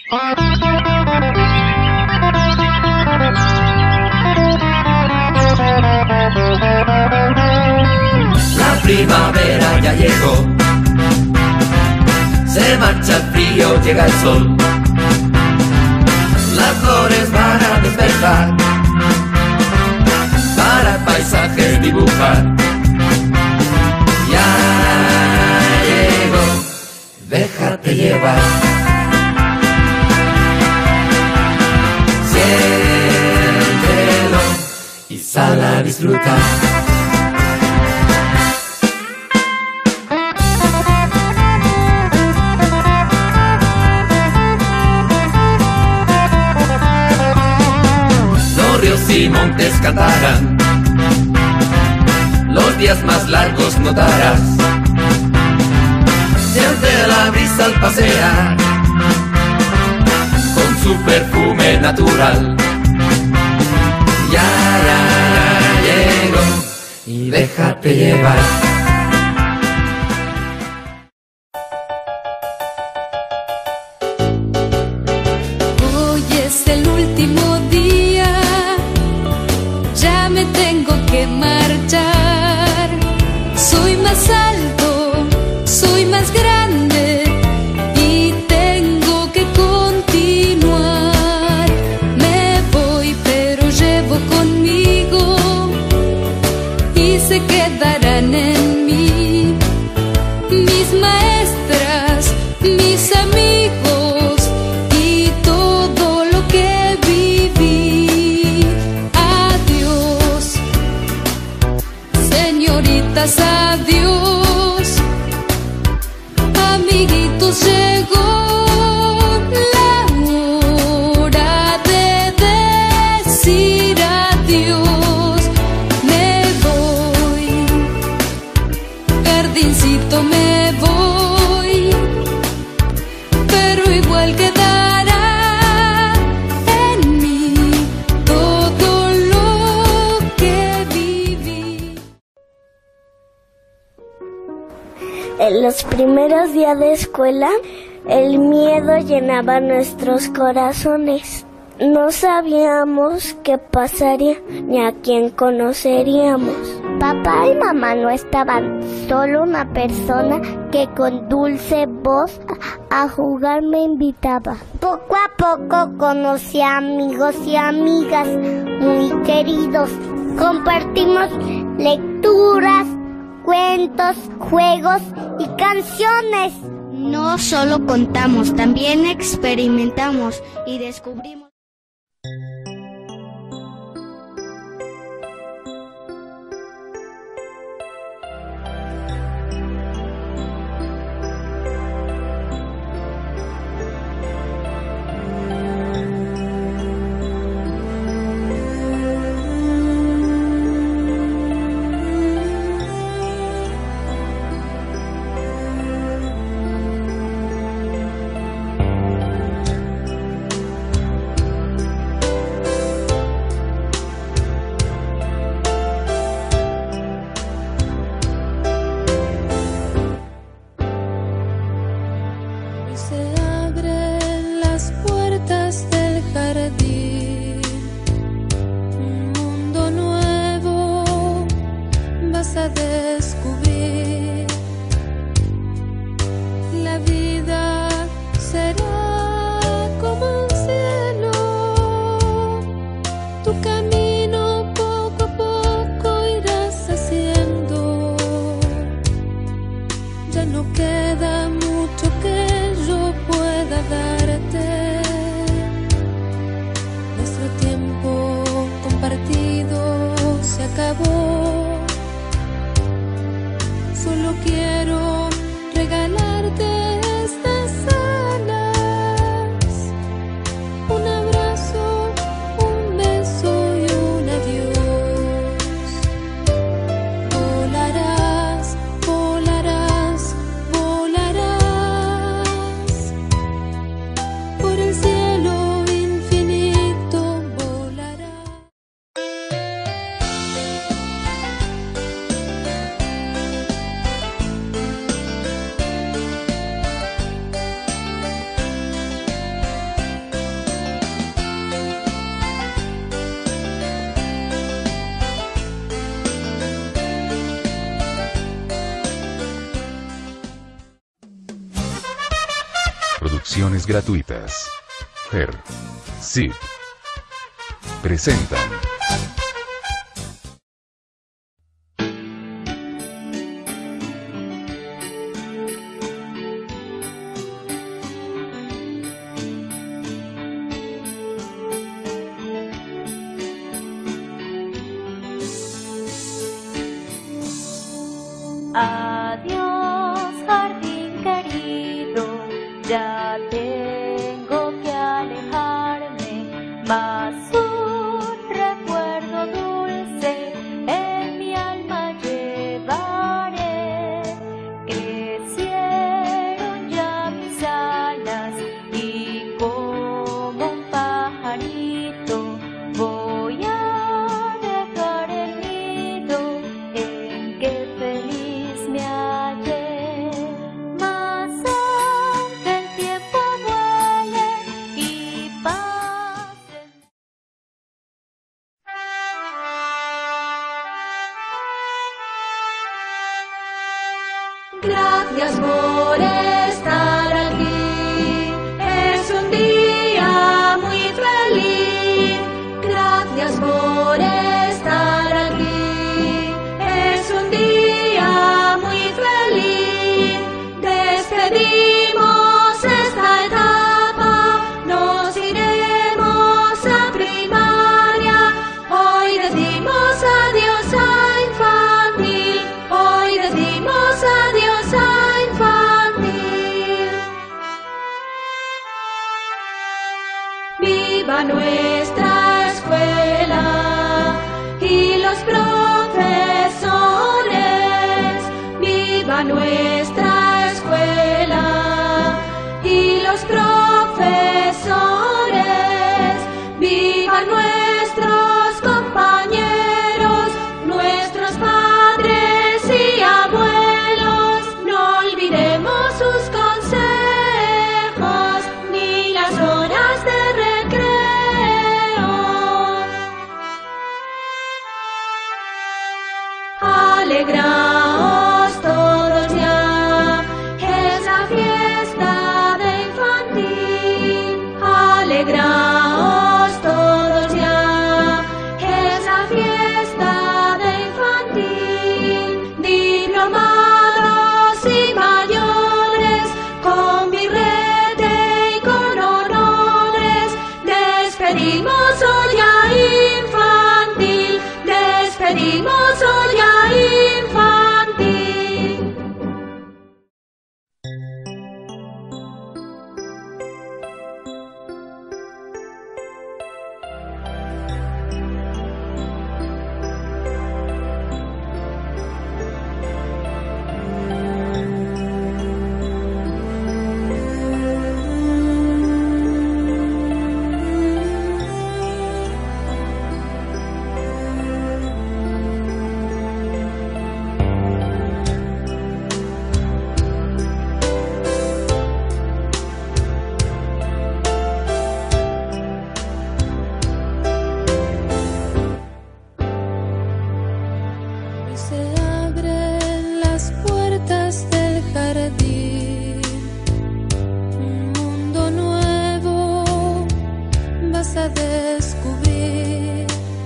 La primavera ya llegó, se marcha el frío, llega el sol. Las flores van a despertar, para el paisaje dibujar. Ya llegó, déjate llevar. Siéntelo y sal a disfrutar. Y montes cantarán, los días más largos notarás. Siente la brisa al pasear, con su perfume natural. Ya llegó y déjate llevar. Hoy es el último día, ya me tengo que marchar. Soy más alto, soy más grande y tengo que continuar. Me voy, pero llevo conmigo y se quedarán en mí mis maestras, mis amigos y todo lo que viví. Adiós, señoritas, adiós, amiguitos, llegó la hora de decir adiós. Me voy, jardincito, me voy, pero igual quedará en mí todo lo que viví. En los primeros días de escuela, el miedo llenaba nuestros corazones. No sabíamos qué pasaría ni a quién conoceríamos. Papá y mamá no estaban, solo una persona que con dulce voz a jugar me invitaba. Poco a poco conocí a amigos y amigas muy queridos. Compartimos lecturas, cuentos, juegos y canciones. No solo contamos, también experimentamos y descubrimos. Solo Producciones gratuitas. Her. SIP. Presentan. Adiós, jardín querido, ya tengo que alejarme, mas un recuerdo dulce en mi alma llevaré. Crecieron ya mis alas y como un pajarito voy a dejar el nido en que feliz me hallé. Mas aunque el tiempo vuele y pase. Gracias por estar aquí, es un día muy feliz. Gracias por estar aquí, es un día muy feliz. Despedimos esta etapa, nos iremos a primaria. Hoy decimos adiós a infantil, hoy decimos adiós a infantil. Viva nuestra escuela y los profesores. Viva nuestra escuela y los profesores. Viva nuestros compañeros, nuestros padres y abuelos. No olvidemos sus consejos ni las horas de recreo. Alegraos todos ya, es la fiesta de infantil. Alegraos todos ya, es la fiesta de infantil. Diplomados y mayores, con birrete y con honores, despedimos hoy a infantil, despedimos hoy a infantil. Hoy se abren las puertas del jardín, un mundo nuevo vas a descubrir.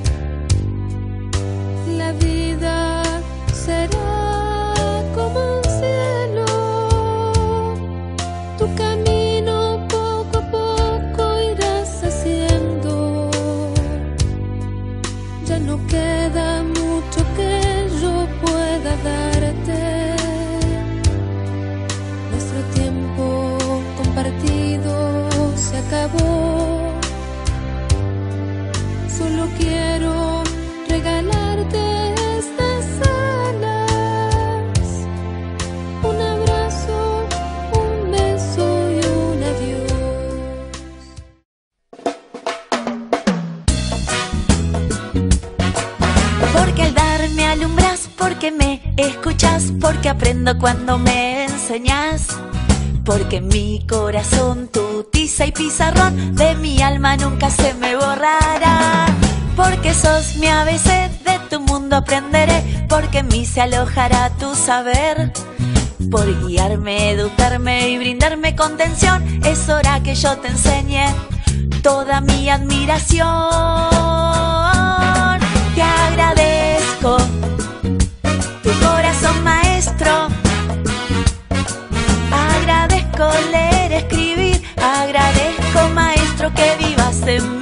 La vida será como un cielo, tu camino poco a poco irás haciendo. Ya no queda mucho que yo pueda darte. Nuestro tiempo compartido se acabó. Solo quiero regalarte estas alas, un abrazo, un beso y un adiós. Porque al darme alumbras, porque me escuchas, porque aprendo cuando me enseñas. Porque mi corazón, tu tiza y pizarrón, de mi alma nunca se me borrará. Porque sos mi ABC, de tu mundo aprenderé, porque en mí se alojará tu saber. por guiarme, educarme y brindarme contención. Es hora que yo te enseñe toda mi admiración. Te agradezco tu corazón maestro, agradezco leer, escribir, agradezco maestro que vivas en mí.